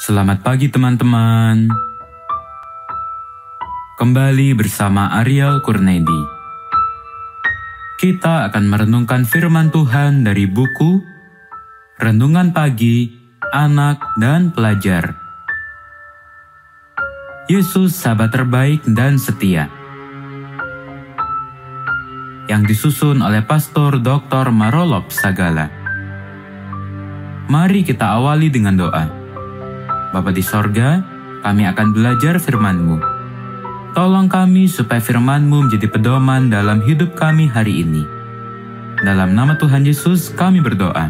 Selamat pagi teman-teman. Kembali bersama Ariel Kurnedi. Kita akan merenungkan firman Tuhan dari buku Renungan Pagi Anak dan Pelajar. Yesus sahabat terbaik dan setia. Yang disusun oleh Pastor Dr. Marolop Sagala. Mari kita awali dengan doa. Bapa di sorga, kami akan belajar firman-Mu. Tolong kami supaya firman-Mu menjadi pedoman dalam hidup kami hari ini. Dalam nama Tuhan Yesus kami berdoa.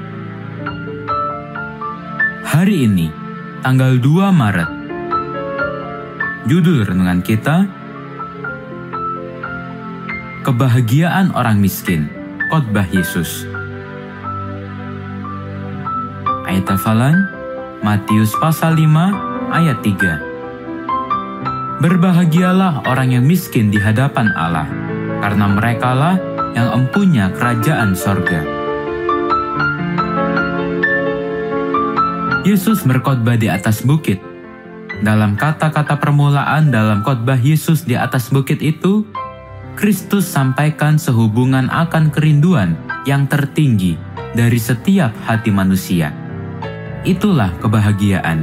Hari ini, tanggal 2 Maret. Judul renungan kita, Kebahagiaan Orang Miskin, Khotbah Yesus. Ayat hafalan, Matius pasal 5 ayat 3. Berbahagialah orang yang miskin di hadapan Allah, karena merekalah yang empunya kerajaan sorga. Yesus berkhotbah di atas bukit. Dalam kata-kata permulaan dalam khotbah Yesus di atas bukit itu, Kristus sampaikan sehubungan akan kerinduan yang tertinggi dari setiap hati manusia. Itulah kebahagiaan.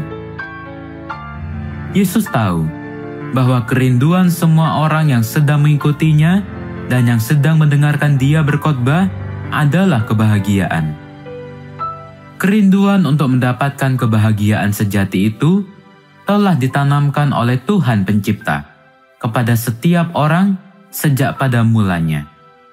Yesus tahu bahwa kerinduan semua orang yang sedang mengikutinya dan yang sedang mendengarkan Dia berkhotbah adalah kebahagiaan. Kerinduan untuk mendapatkan kebahagiaan sejati itu telah ditanamkan oleh Tuhan Pencipta kepada setiap orang sejak pada mulanya.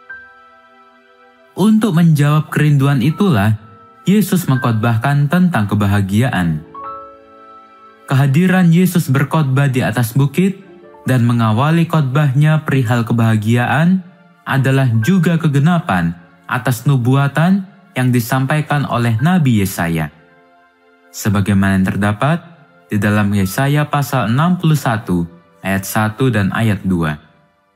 Untuk menjawab kerinduan itulah Yesus mengkhotbahkan tentang kebahagiaan. Kehadiran Yesus berkhotbah di atas bukit dan mengawali khotbahnya perihal kebahagiaan adalah juga kegenapan atas nubuatan yang disampaikan oleh Nabi Yesaya. Sebagaimana yang terdapat di dalam Yesaya pasal 61 ayat 1 dan ayat 2.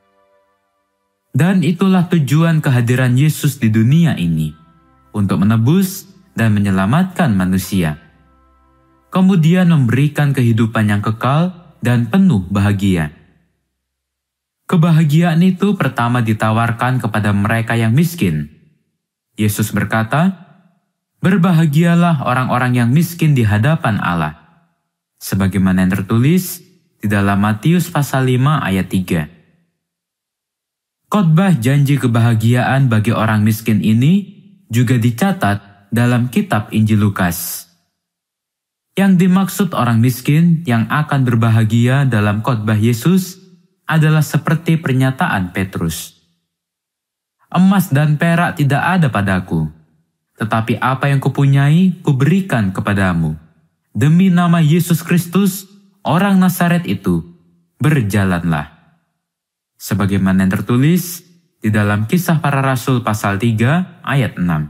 Dan itulah tujuan kehadiran Yesus di dunia ini, untuk menebus dan menyelamatkan manusia. Kemudian memberikan kehidupan yang kekal dan penuh bahagia. Kebahagiaan itu pertama ditawarkan kepada mereka yang miskin. Yesus berkata, "Berbahagialah orang-orang yang miskin di hadapan Allah." Sebagaimana yang tertulis di dalam Matius pasal 5 ayat 3. Khotbah janji kebahagiaan bagi orang miskin ini juga dicatat dalam kitab Injil Lukas. Yang dimaksud orang miskin yang akan berbahagia dalam khotbah Yesus adalah seperti pernyataan Petrus. Emas dan perak tidak ada padaku, tetapi apa yang kupunyai kuberikan kepadamu. Demi nama Yesus Kristus, orang Nazaret itu, berjalanlah. Sebagaimana yang tertulis di dalam Kisah Para Rasul pasal 3 ayat 6.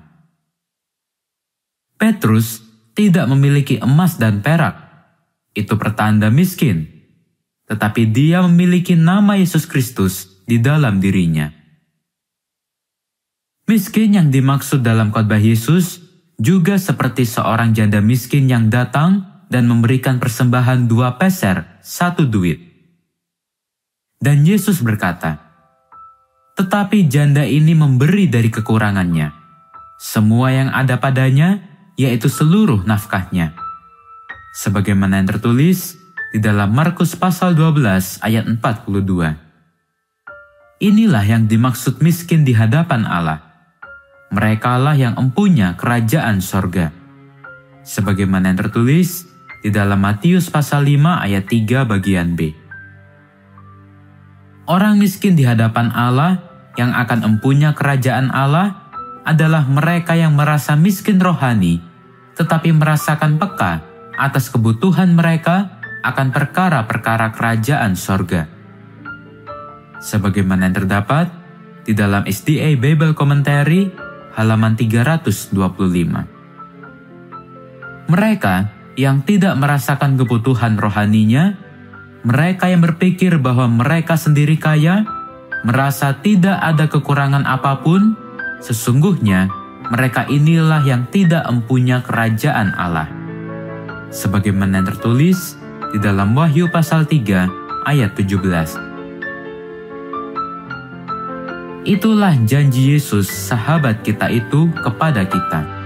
Petrus tidak memiliki emas dan perak. Itu pertanda miskin. Tetapi dia memiliki nama Yesus Kristus di dalam dirinya. Miskin yang dimaksud dalam khotbah Yesus juga seperti seorang janda miskin yang datang dan memberikan persembahan 2 peser 1 duit. Dan Yesus berkata, "Tetapi janda ini memberi dari kekurangannya. Semua yang ada padanya, yaitu seluruh nafkahnya." Sebagaimana yang tertulis di dalam Markus pasal 12 ayat 42. Inilah yang dimaksud miskin di hadapan Allah. Merekalah yang empunya kerajaan sorga. Sebagaimana yang tertulis di dalam Matius pasal 5 ayat 3 bagian B. Orang miskin di hadapan Allah yang akan empunya kerajaan Allah adalah mereka yang merasa miskin rohani, tetapi merasakan peka atas kebutuhan mereka akan perkara-perkara kerajaan sorga. Sebagaimana yang terdapat di dalam SDA Bible Commentary halaman 325. Mereka yang tidak merasakan kebutuhan rohaninya, mereka yang berpikir bahwa mereka sendiri kaya, merasa tidak ada kekurangan apapun, sesungguhnya mereka inilah yang tidak empunya kerajaan Allah. sebagaimana tertulis di dalam Wahyu pasal 3 ayat 17. Itulah janji Yesus sahabat kita itu kepada kita.